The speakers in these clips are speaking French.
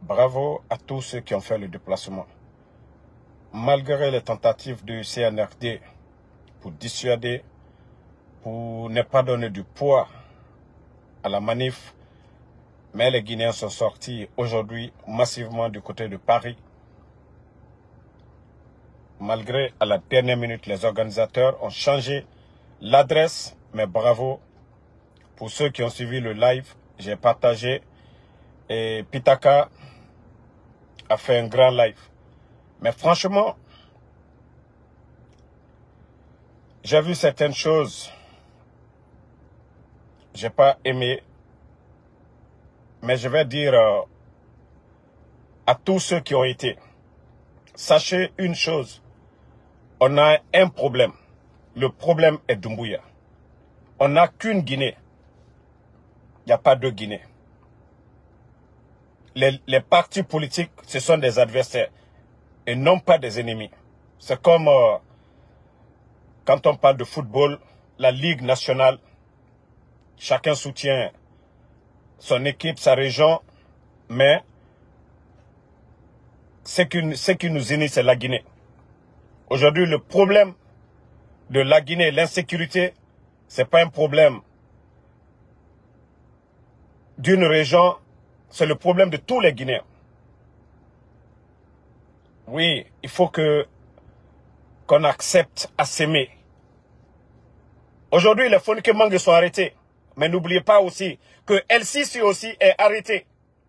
Bravo à tous ceux qui ont fait le déplacement. Malgré les tentatives du CNRD pour dissuader, pour ne pas donner du poids à la manif, mais les Guinéens sont sortis aujourd'hui massivement du côté de Paris. Malgré à la dernière minute, les organisateurs ont changé l'adresse, mais bravo pour ceux qui ont suivi le live. J'ai partagé et Pitaka a fait un grand live. Mais franchement, j'ai vu certaines choses, j'ai pas aimé, mais je vais dire à tous ceux qui ont été, sachez une chose, on a un problème. Le problème est Doumbouya. On n'a qu'une Guinée. Il n'y a pas deux Guinées. Les partis politiques, ce sont des adversaires et non pas des ennemis. C'est comme quand on parle de football, la Ligue nationale, chacun soutient son équipe, sa région, mais ce qui nous unit, c'est la Guinée. Aujourd'hui, le problème de la Guinée, l'insécurité, ce n'est pas un problème d'une région, c'est le problème de tous les Guinéens. Oui, il faut qu'on accepte à s'aimer. Aujourd'hui, les Fonike Mange sont arrêtés. Mais n'oubliez pas aussi que El-Sisi aussi est arrêté.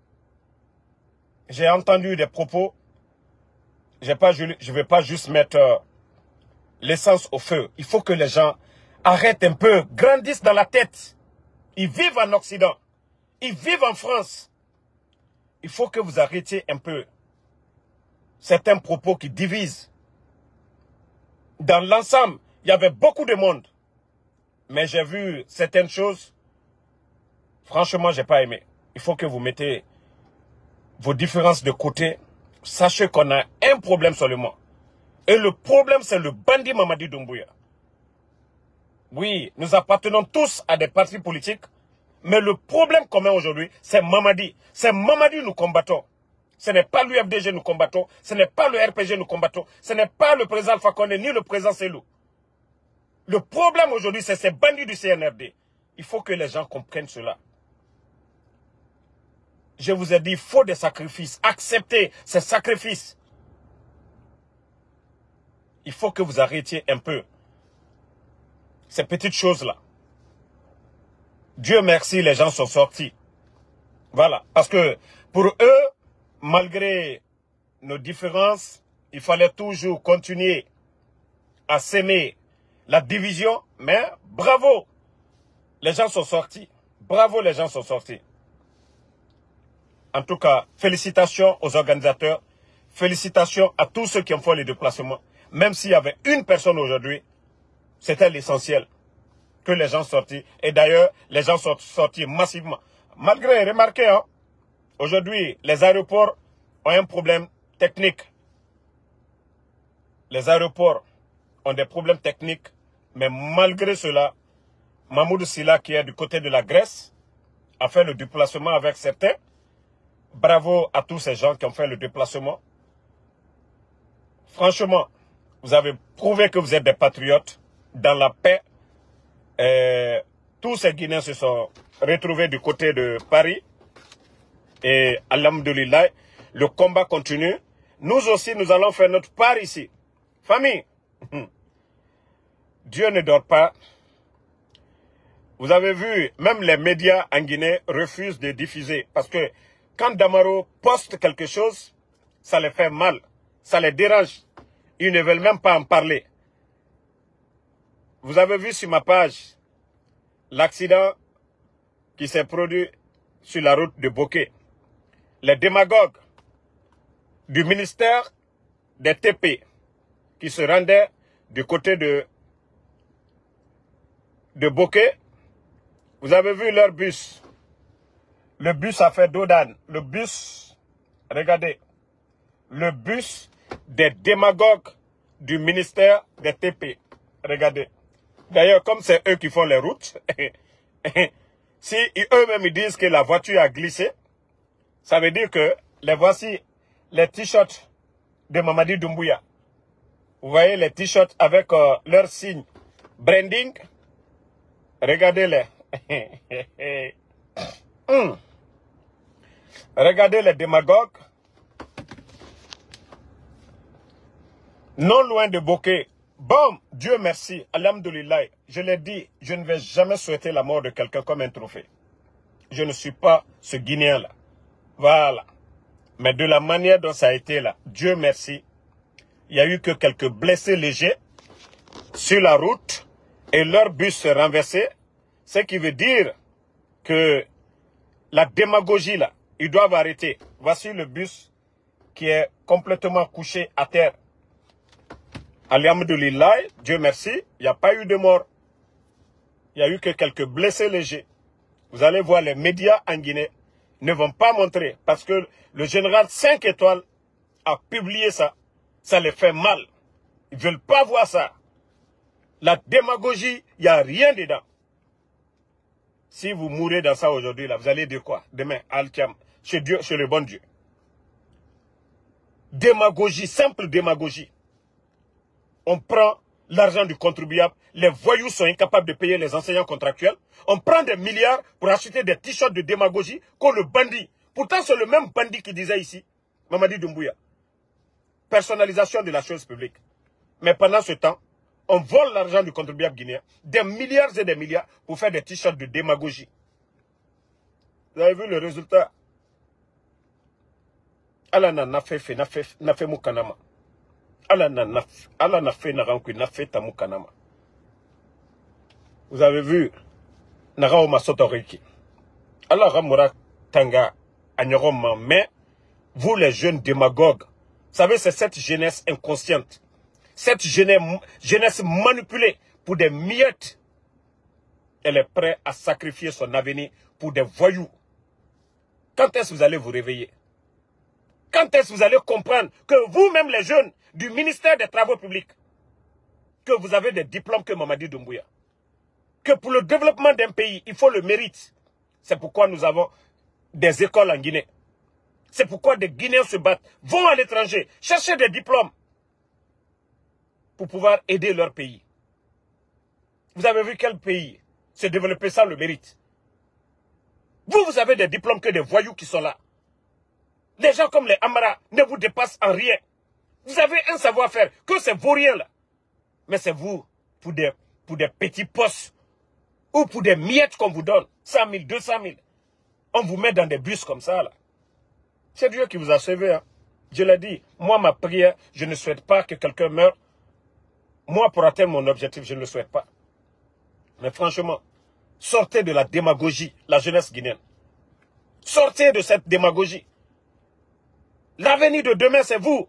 J'ai entendu des propos. Je ne vais pas juste mettre l'essence au feu. Il faut que les gens arrêtent un peu, grandissent dans la tête. Ils vivent en Occident. Ils vivent en France. Il faut que vous arrêtiez un peu certains propos qui divisent. Dans l'ensemble, il y avait beaucoup de monde. Mais j'ai vu certaines choses. Franchement, je n'ai pas aimé. Il faut que vous mettez vos différences de côté. Sachez qu'on a un problème seulement. Et le problème, c'est le bandit Mamadi Doumbouya. Oui, nous appartenons tous à des partis politiques. Mais le problème commun aujourd'hui, c'est Mamadi. C'est Mamadi nous combattons. Ce n'est pas l'UFDG nous combattons. Ce n'est pas le RPG nous combattons. Ce n'est pas le président Alpha Condé ni le président Selou. Le problème aujourd'hui, c'est ces bandits du CNRD. Il faut que les gens comprennent cela. Je vous ai dit, il faut des sacrifices. Acceptez ces sacrifices. Il faut que vous arrêtiez un peu ces petites choses-là. Dieu merci, les gens sont sortis. Voilà. Parce que pour eux, malgré nos différences, il fallait toujours continuer à s'aimer la division. Mais bravo, les gens sont sortis. Bravo, les gens sont sortis. En tout cas, félicitations aux organisateurs. Félicitations à tous ceux qui ont fait les déplacements. Même s'il y avait une personne aujourd'hui, c'était l'essentiel que les gens sortis. Et d'ailleurs, les gens sont sortis massivement. Malgré, remarquez, hein, aujourd'hui, les aéroports ont un problème technique. Les aéroports ont des problèmes techniques. Mais malgré cela, Mahmoud Silla, qui est du côté de la Grèce, a fait le déplacement avec certains. Bravo à tous ces gens qui ont fait le déplacement. Franchement, vous avez prouvé que vous êtes des patriotes dans la paix. Tous ces Guinéens se sont retrouvés du côté de Paris. Et alhamdoulilah, le combat continue. Nous aussi, nous allons faire notre part ici. Famille, Dieu ne dort pas. Vous avez vu, même les médias en Guinée refusent de diffuser. Parce que quand Damaro poste quelque chose, ça les fait mal. Ça les dérange. Ils ne veulent même pas en parler. Vous avez vu sur ma page l'accident qui s'est produit sur la route de Bokeh. Les démagogues du ministère des TP qui se rendaient du côté de Bokeh. Vous avez vu leur bus. Le bus a fait dos d'âne. Le bus, regardez, le bus des démagogues du ministère des TP. Regardez. D'ailleurs, comme c'est eux qui font les routes, si eux-mêmes disent que la voiture a glissé, ça veut dire que Les voici, les t-shirts de Mamadi Doumbouya. Vous voyez les t-shirts avec leur signe branding. Regardez-les. Regardez les démagogues. Non loin de Bokeh. Bon, Dieu merci, alhamdoulilah. Je l'ai dit, je ne vais jamais souhaiter la mort de quelqu'un comme un trophée. Je ne suis pas ce Guinéen-là. Voilà. Mais de la manière dont ça a été là, Dieu merci, il n'y a eu que quelques blessés légers sur la route et leur bus s'est renversé. Ce qui veut dire que la démagogie là, ils doivent arrêter. Voici le bus qui est complètement couché à terre. Alhamdoulilah, Dieu merci, il n'y a pas eu de mort. Il n'y a eu que quelques blessés légers. Vous allez voir, les médias en Guinée ne vont pas montrer parce que le général 5 étoiles a publié ça. Ça les fait mal. Ils ne veulent pas voir ça. La démagogie, il n'y a rien dedans. Si vous mourrez dans ça aujourd'hui, là, vous allez dire quoi? Demain, Al-Kiam, chez Dieu, chez le bon Dieu. Démagogie, simple démagogie. On prend l'argent du contribuable, les voyous sont incapables de payer les enseignants contractuels, on prend des milliards pour acheter des t-shirts de démagogie comme le bandit. Pourtant, c'est le même bandit qui disait ici, Mamadi Doumbouya. Personnalisation de la chose publique. Mais pendant ce temps, on vole l'argent du contribuable guinéen, des milliards et des milliards pour faire des t-shirts de démagogie. Vous avez vu le résultat? Allah n'a fait moukanama. Vous avez vu Naraoma Sotoriki. Allah Ramura Tanga Agnoroma. Mais vous les jeunes démagogues, vous savez, c'est cette jeunesse inconsciente. Cette jeunesse manipulée pour des miettes. Elle est prête à sacrifier son avenir pour des voyous. Quand est-ce que vous allez vous réveiller? Quand est-ce que vous allez comprendre que vous-même les jeunes du ministère des Travaux publics, que vous avez des diplômes que Mamadi Doumbouya, que pour le développement d'un pays, il faut le mérite. C'est pourquoi nous avons des écoles en Guinée. C'est pourquoi des Guinéens se battent, vont à l'étranger, chercher des diplômes pour pouvoir aider leur pays. Vous avez vu quel pays se développer sans le mérite? Vous avez des diplômes que des voyous qui sont là. Les gens comme les Amara ne vous dépassent en rien. Vous avez un savoir-faire, que c'est vaurien là. Mais c'est vous, pour des petits postes, ou pour des miettes qu'on vous donne, 100 000, 200 000. On vous met dans des bus comme ça là. C'est Dieu qui vous a sauvé. Hein. Je l'ai dit, moi ma prière, je ne souhaite pas que quelqu'un meure. Moi pour atteindre mon objectif, je ne le souhaite pas. Mais franchement, sortez de la démagogie, la jeunesse guinéenne. Sortez de cette démagogie. L'avenir de demain, c'est vous.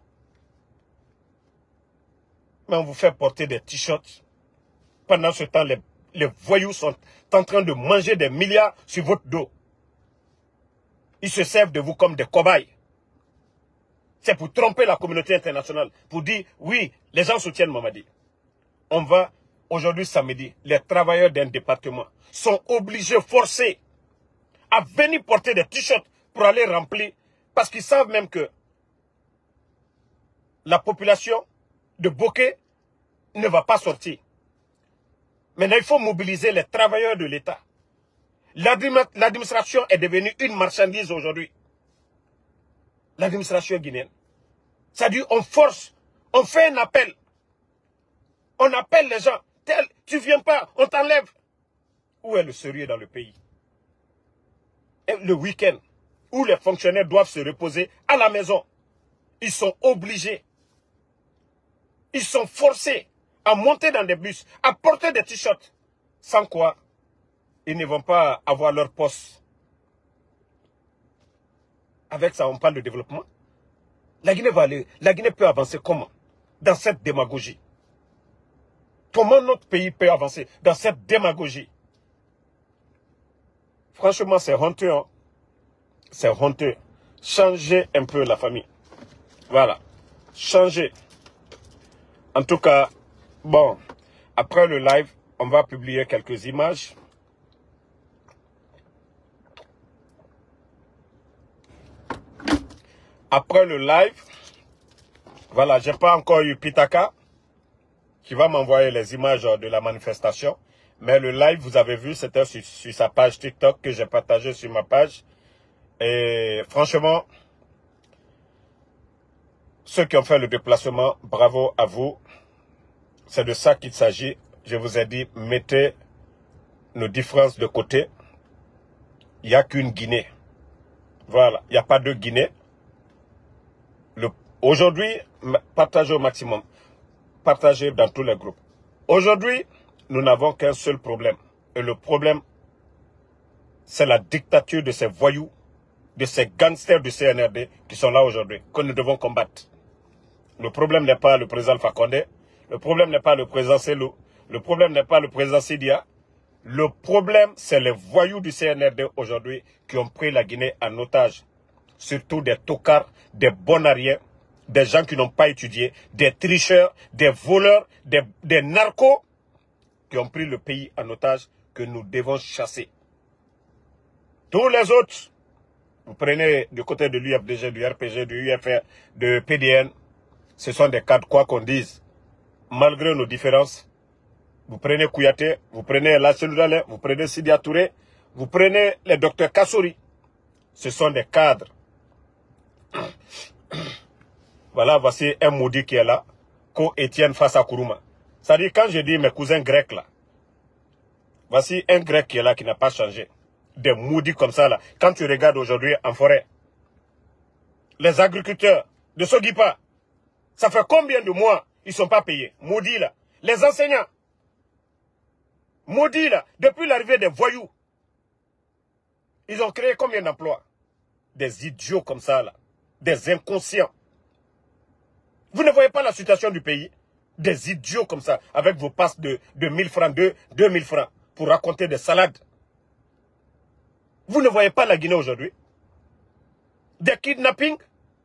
Mais on vous fait porter des t-shirts. Pendant ce temps, les voyous sont en train de manger des milliards sur votre dos. Ils se servent de vous comme des cobayes. C'est pour tromper la communauté internationale. Pour dire, oui, les gens soutiennent Mamadi. On va, aujourd'hui samedi, les travailleurs d'un département sont obligés, forcés, à venir porter des t-shirts pour aller remplir. Parce qu'ils savent même que la population de Bokeh ne va pas sortir. Maintenant, il faut mobiliser les travailleurs de l'État. L'administration est devenue une marchandise aujourd'hui. L'administration guinéenne. C'est-à-dire, on force, on fait un appel. On appelle les gens. Tel, tu viens pas, on t'enlève. Où est le sérieux dans le pays? Et le week-end, où les fonctionnaires doivent se reposer à la maison, ils sont obligés. Ils sont forcés à monter dans des bus, à porter des t-shirts. Sans quoi, ils ne vont pas avoir leur poste. Avec ça, on parle de développement. La Guinée va aller. La Guinée peut avancer comment? Dans cette démagogie. Comment notre pays peut avancer dans cette démagogie? Franchement, c'est honteux. Hein? C'est honteux. Changez un peu la famille. Voilà. Changez. En tout cas, bon, après le live, on va publier quelques images. Après le live, voilà, j'ai pas encore eu Pitaka qui va m'envoyer les images de la manifestation. Mais le live, vous avez vu, c'était sur sa page TikTok que j'ai partagé sur ma page. Et franchement, ceux qui ont fait le déplacement, bravo à vous. C'est de ça qu'il s'agit. Je vous ai dit, mettez nos différences de côté. Il n'y a qu'une Guinée. Voilà, il n'y a pas de Guinée. Aujourd'hui, partagez au maximum. Partagez dans tous les groupes. Aujourd'hui, nous n'avons qu'un seul problème. Et le problème, c'est la dictature de ces voyous, de ces gangsters du CNRD qui sont là aujourd'hui, que nous devons combattre. Le problème n'est pas le président Alpha Condé. Le problème n'est pas le président Selou. Le problème n'est pas le président Sidia. Le problème, c'est les voyous du CNRD aujourd'hui qui ont pris la Guinée en otage. Surtout des tocards, des bonariens, des gens qui n'ont pas étudié, des tricheurs, des voleurs, des narcos qui ont pris le pays en otage que nous devons chasser. Tous les autres, vous prenez du côté de l'UFDG, du RPG, du UFR, de PDN, ce sont des cadres, quoi qu'on dise. Malgré nos différences, vous prenez Kouyaté, vous prenez Lacheloudalé, vous prenez Sidia Touré, vous prenez les docteurs Kassouri. Ce sont des cadres. Voilà, voici un maudit qui est là, co-Étienne face à Kourouma. C'est-à-dire, quand je dis mes cousins grecs là, voici un grec qui est là, qui n'a pas changé. Des maudits comme ça là. Quand tu regardes aujourd'hui en forêt, les agriculteurs de Sogipa, ça fait combien de mois ils ne sont pas payés? Maudits là. Les enseignants, maudits là. Depuis l'arrivée des voyous, ils ont créé combien d'emplois? Des idiots comme ça là. Des inconscients. Vous ne voyez pas la situation du pays? Des idiots comme ça, avec vos passes de 1000 francs, 2000 francs, pour raconter des salades. Vous ne voyez pas la Guinée aujourd'hui? Des kidnappings?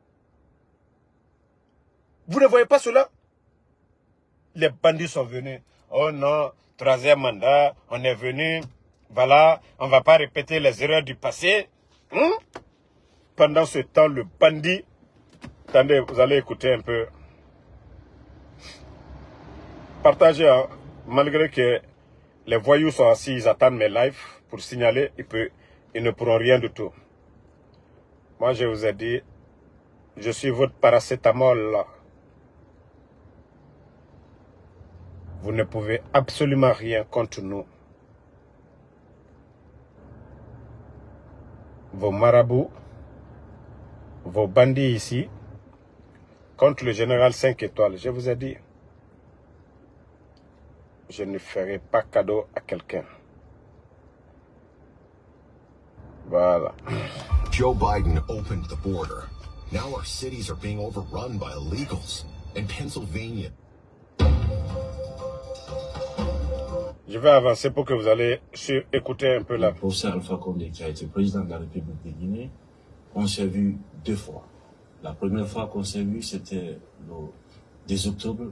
Vous ne voyez pas cela? Les bandits sont venus. Oh non, troisième mandat, on est venu. Voilà, on ne va pas répéter les erreurs du passé. Pendant ce temps, le bandit... Attendez, vous allez écouter un peu. Partagez, hein. Malgré que les voyous sont assis, ils attendent mes lives pour signaler, ils ne pourront rien du tout. Moi, je vous ai dit, je suis votre paracétamol là. Vous ne pouvez absolument rien contre nous. Vos marabouts, vos bandits ici, contre le général 5 étoiles, je vous ai dit, je ne ferai pas cadeau à quelqu'un. Voilà. Joe Biden opened the border. Now our cities are being overrun by illegals. In Pennsylvania. Je vais avancer pour que vous allez écouter un peu là. Le professeur Alpha Condé, qui a été président de la République de Guinée, on s'est vu 2 fois. La première fois qu'on s'est vu, c'était le 10 octobre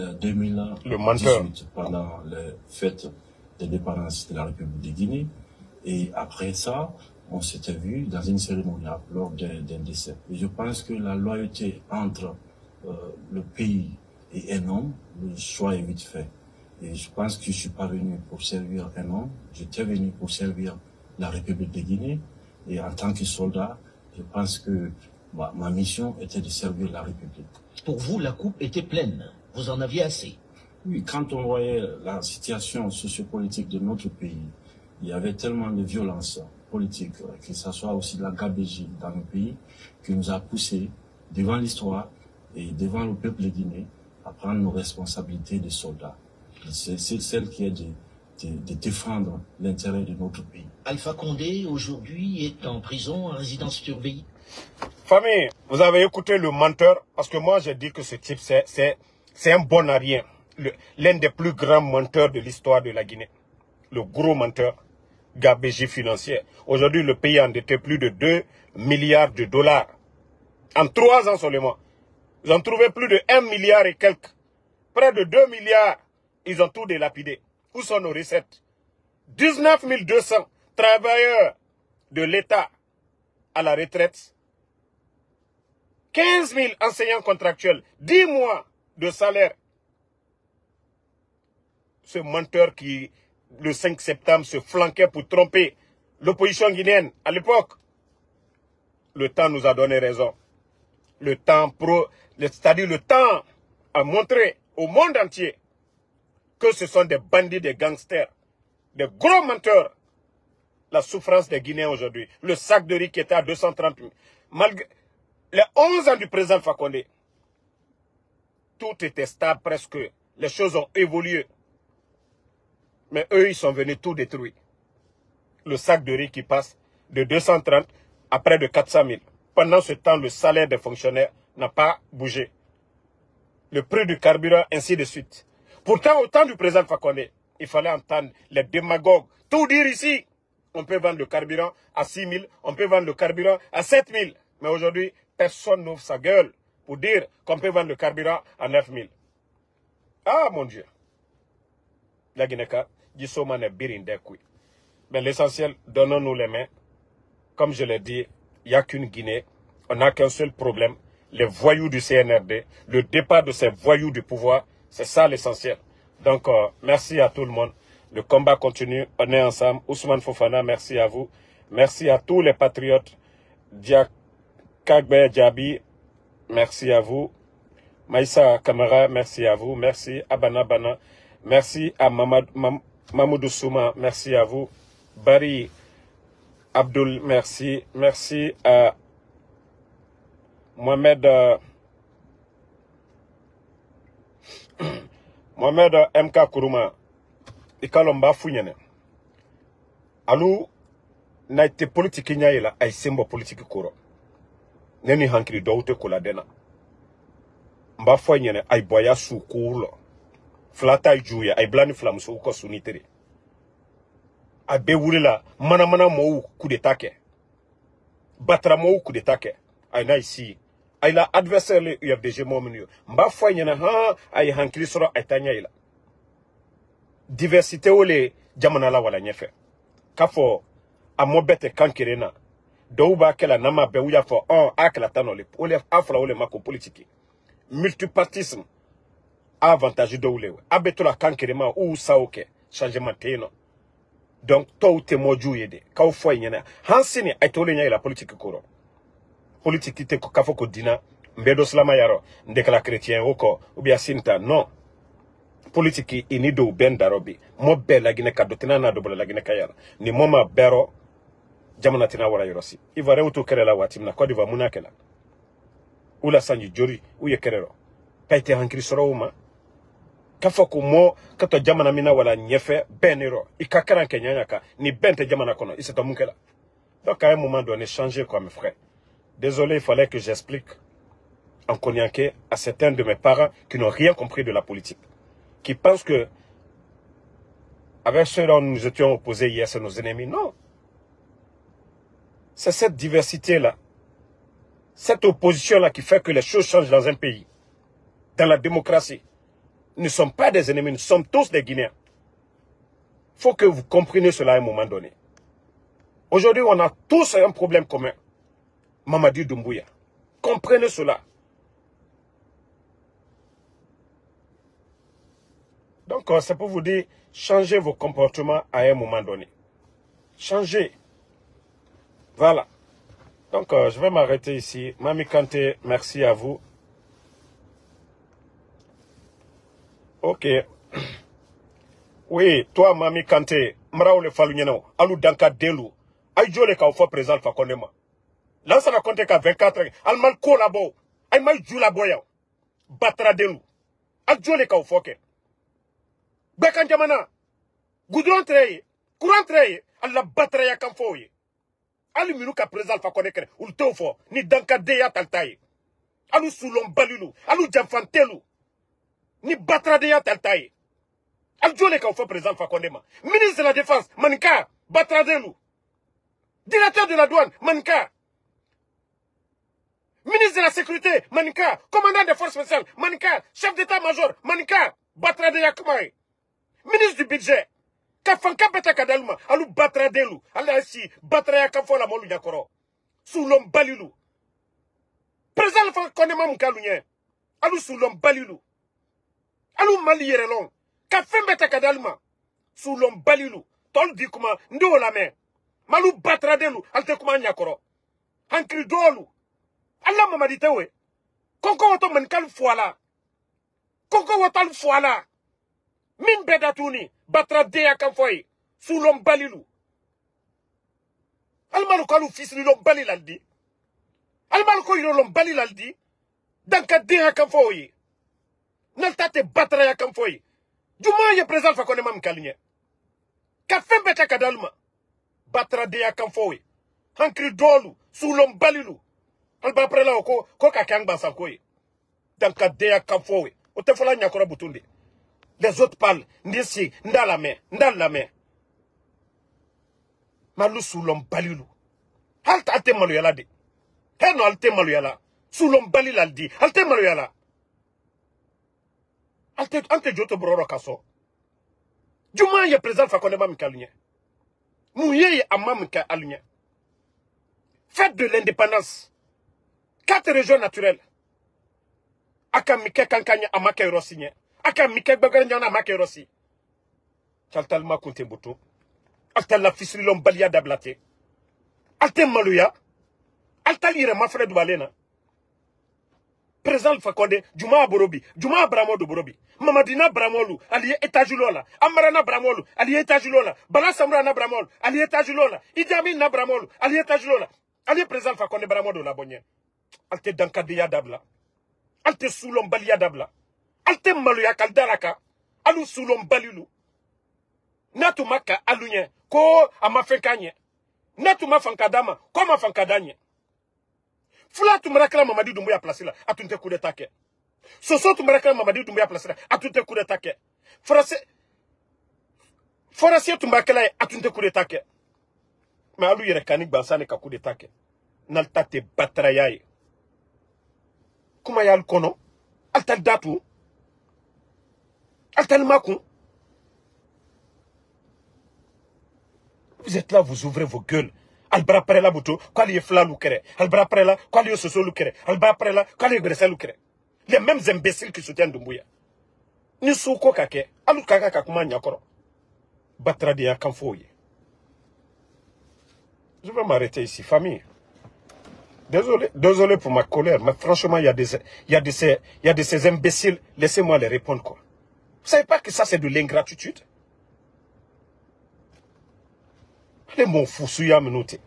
2018, pendant les fêtes d'indépendance de la République de Guinée. Et après ça, on s'était vu dans une cérémonie lors d'un décès. Et je pense que la loyauté entre le pays et un homme, le choix est vite fait. Et je pense que je ne suis pas venu pour servir un homme, j'étais venu pour servir la République de Guinée. Et en tant que soldat, je pense que ma mission était de servir la République. Pour vous, la coupe était pleine. Vous en aviez assez. Oui, quand on voyait la situation sociopolitique de notre pays, il y avait tellement de violence politique, que ce soit aussi de la gabégie dans le pays, qui nous a poussé devant l'histoire et devant le peuple de Guinée à prendre nos responsabilités de soldats. C'est celle qui est de défendre l'intérêt de notre pays. Alpha Condé, aujourd'hui, est en prison, en résidence surveillée. Famille, vous avez écouté le menteur, parce que moi j'ai dit que ce type c'est un bon à rien. L'un des plus grands menteurs de l'histoire de la Guinée. Le gros menteur, gabégie financière. Aujourd'hui, le pays a endetté plus de 2 milliards de dollars. En 3 ans seulement. Ils ont trouvé plus de 1 milliard et quelques. Près de 2 milliards. Ils ont tout délapidé. Où sont nos recettes? 19 200 travailleurs de l'État à la retraite 15 000 enseignants contractuels, 10 mois de salaire. Ce menteur qui, le 5 septembre, se flanquait pour tromper l'opposition guinéenne à l'époque. Le temps nous a donné raison. Le temps c'est-à-dire le temps a montré au monde entier que ce sont des bandits, des gangsters, des gros menteurs. La souffrance des Guinéens aujourd'hui. Le sac de riz qui était à 230 000. Malgré les 11 ans du président Fakonde, tout était stable presque. Les choses ont évolué. Mais eux, ils sont venus tout détruire. Le sac de riz qui passe de 230 à près de 400 000. Pendant ce temps, le salaire des fonctionnaires n'a pas bougé. Le prix du carburant, ainsi de suite. Pourtant, au temps du président Fakonde, il fallait entendre les démagogues tout dire ici. On peut vendre le carburant à 6 000, on peut vendre le carburant à 7 000. Mais aujourd'hui, personne n'ouvre sa gueule pour dire qu'on peut vendre le carburant à 9 000. Ah, mon Dieu. La Guinée-Ka, mais l'essentiel, donnons-nous les mains. Comme je l'ai dit, il n'y a qu'une Guinée. On n'a qu'un seul problème. Les voyous du CNRD, le départ de ces voyous du pouvoir, c'est ça l'essentiel. Donc, merci à tout le monde. Le combat continue, on est ensemble. Ousmane Fofana, merci à vous. Merci à tous les patriotes. Kagbe Djabi, merci à vous. Maïssa Kamara, merci à vous. Merci Abana Bana. Merci à Mamoudou Souma, merci à vous. Bari Abdul, merci. Merci à Mohamed MK Kourouma. Ikalomba Founyane. Alou n'a été politique nya ila ay sembo politique koro. Neni hankri doute kola dena. Mba Founyane ay boya sou koulo. Flata ay juya ay blani flamuso uko sunitere. A bewulila mana mou coup d'état ke. Batra mou coup d'état ke. Ay na ici. Ay la adversaire le UFDG momenu. Mba Founyane ha ay hankri soro ay tanya ila. Diversité ou les jamanala wala nyefe. Kafo a mobete kankirena. Douba kela nama bewuya fo akela tanole. Ole afla ole mako politique. Multipartisme. Avantage de oulewe. Abetola kankirema ou saoke. Changement teno. Donc, to te moju yede. Kao fwa nyana. Hansini aitole nya la politique koro. Politique te kafo ko dina. Mbedo slama yaro. Ndekala chrétien oko. Ubia sinta. Non. Politique inido ben darobi mo be la Guinée ka dotina na dobola la Guinée ka yara ni moma bero jamana tina wala yorosi ivare uto kere la watim na Côte d'Ivoire munakela ula sanji jori uye kerero paite hankri soro uma kafoko mo kato jamana mina wala nyefe benero ikakara kenyanya ka ni bente jamana kono iseta munkela. Donc à un moment donné changer quoi mes frères. Désolé, il fallait que j'explique en cognaqué à certains de mes parents qui n'ont rien compris de la politique, qui pensent que, avec ceux dont nous étions opposés hier, c'est nos ennemis. Non. C'est cette diversité-là, cette opposition-là qui fait que les choses changent dans un pays. Dans la démocratie. Nous ne sommes pas des ennemis, nous sommes tous des Guinéens. Il faut que vous compreniez cela à un moment donné. Aujourd'hui, on a tous un problème commun. Mamadi Doumbouya. Comprenez cela. Donc, c'est pour vous dire, changez vos comportements à un moment donné. Changez. Voilà. Donc, je vais m'arrêter ici. Mami Kanté, merci à vous. Ok. Oui, toi, Mami Kanté, Mraoule Falunyano, Alou Danka Delou, Aïdjole ka oufo présent Fakondema. Là, ça va compter qu'à 24 ans. Almal Kolabo, Aïmal Djoulaboya, Batra Delou, Aïdjole ka oufo ke. Bekan jamana, goudron treye, courant treye, alla batra ya kamfoye. Alu miruka présent Fakonde kere, ou tofo, ni Danka Deya taltaye. Alu Soulon Balulu, Alu Djamfantelu, ni Batra Deya taltaye. Aljole ka oufo présent Fakondema. Ministre de la Défense, Manka, Batra Delou. Directeur de la douane, Manka. Ministre de la Sécurité, Manka. Commandant des forces spéciales, Manka. Chef d'état-major, Manka. Batra Deya Kamaye. Ministre du budget, Kafanka Beta Kadaluma, Alou Batra Delou, Ala si Batra Yakafo la Molu Yakoro, Soulom Balilou. Président fa konema mkalunya. Alu sulom balilu. Alu mali yerelon. Ka fembeta kadalma. Sulom balilu. Tol di kuma ndo la me. Malu batradelu alte kuma nyakoro. Hankri dolu. Allah mamadi tewe. Konko wato mankal fuala. Konko wato fuala. Min bedatuni batrade ya kanfoy. Sulom balilu. Almalu kalu fisri lom balilaldi. Almalu ko yiro lom balilaldi. Danka de ya kanfoy. Naltate batra ya kanfoy. Juma ye président fa konema mkalinye. Ka fembeta kadalma. Batra de ya kanfoy. Hankri dolu. Sulom balilu. Alba prela ko kakang bansankoy. Danka de ya kanfoy. Otefola nyakora butunde. Les autres parlent. Ndisi, ndalame, ndalame. Malu sulom balilu. Halt alte malu yala de. Heno alte malu yala. Sulom balil aldi. Alte malu yala. Ante joto broro kaso. Juma ye président fa konema mikalunya. Mouye ye amma mikalunya. Fête de l'indépendance. 4 régions naturelles. Aka mike kankanya amake rosinye. Aka mike baganyana amake rosi. Chaltalma kunte butu. Alta la fisri lom balia dablate. Alte maluya. Alta lire mafred walena. Président Fakonde, Juma Borobi, Juma Bramodo Borobi, Mamadina Bramolu, allié Etajulola, Amarana Bramolu, allié Etajulola, Bala Samrana Bramol, allié Etajulola, Idjamin na Bramolu, allié Etajulola, allié président Fakonde Bramodo la bonne. Alte Dankadia Dabla, Alte Soulom Balia Dabla, Alte Maluya Kaldaraka, Alu Soulom Balilu, Natumaka Alunye, Ko Amafenkanye, Natuma Fankadama, Koma Fankadanye. Fula tumarakala Mamadi Doumbouya placé là, à tout un coup de taquet. Soso tumarakala Mamadi Doumbouya placé là, à tout un coup de taquet. Forasier tumarakala à tout un coup de taquet. Mais à lui, il y a un bansane ka coup de taquet. Naltate batrayaye. Comment y a le kono? Altal datu? Altal makou? Vous êtes là, vous ouvrez vos gueules. Albra prela buto, quoi li fla lukere. Albra prela, quoi li soso lukere. Albra prela, quoi li gressa lukere. Les mêmes imbéciles qui soutiennent Doumbouya. Ni souko kake, alu kaka kakuma nyakoro. Batra dia kanfoye. Je vais m'arrêter ici, famille. Désolé pour ma colère, mais franchement, il y a de ces imbéciles. Laissez-moi les répondre, quoi. Vous savez pas que ça, c'est de l'ingratitude? Allez, mon fou, souya menoute.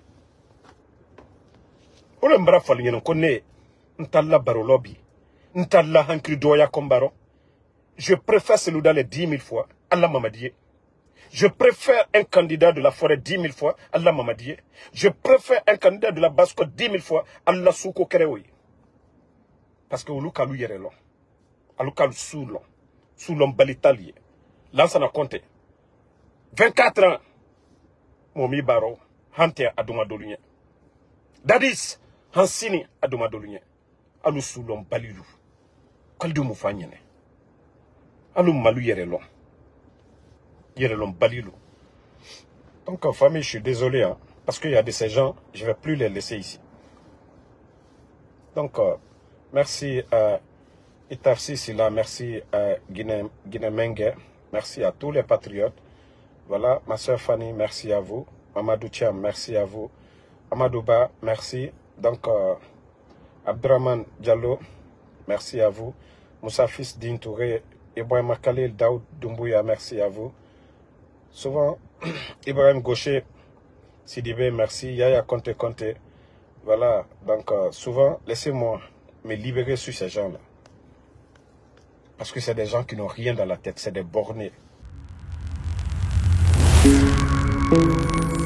Ole mbra falnye non kone. Ntalla baro lobby. Ntalla hankri doya kombaro. Je préfère celui dans les 10 000 fois. Allah Mamadiye. Je préfère un candidat de la forêt 10 000 fois. Allah Mamadiye. Je préfère un candidat de la basse-côte 10 000 fois. Allah Souko Kereoui. Parce que Olu Kalu Yerelon. Alu Kalu Soulon. Soulon Balitaliye. Là, ça n'a compté. 24 ans. Momi Baro. Hante Adouma Dolunya. Dadis. Hansini Adouma Dolunya. Alu Soulon Balilu. Kaldu Moufanyene. Alu Malu Yerelon. Yerelon Balilou. Donc, en famille, je suis désolé, hein, parce qu'il y a de ces gens, je ne vais plus les laisser ici. Donc, merci à Itafsi Sila, merci à Guinémengue, merci à tous les patriotes. Voilà, ma soeur Fanny, merci à vous. Amadou Thiam, merci à vous. Amadouba, merci. Donc, Abdraman Diallo, merci à vous. Moussa Fils Din Touré, Ibrahim Khalil Daoud Doumbouya, merci à vous. Souvent, Ibrahim Gaucher, Sidibé, merci. Yaya Conte. Voilà, donc souvent, laissez-moi me libérer sur ces gens-là. Parce que c'est des gens qui n'ont rien dans la tête, c'est des bornés.